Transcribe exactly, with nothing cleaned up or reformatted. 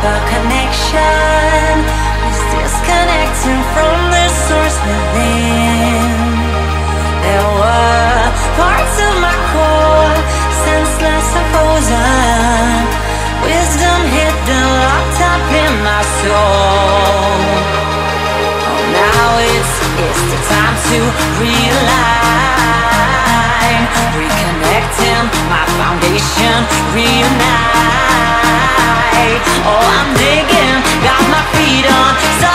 a connection is disconnecting from the source within. There were parts of my core, senseless and frozen, wisdom hidden, locked up in my soul. Oh, now it's, it's the time to realign, reconnecting my foundation, reunite. Oh, I'm digging, got my feet on